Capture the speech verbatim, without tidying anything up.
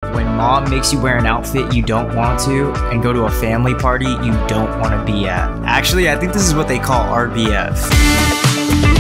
when mom makes you wear an outfit you don't want to and go to a family party you don't want to be at. Actually, I think this is what they call R B F.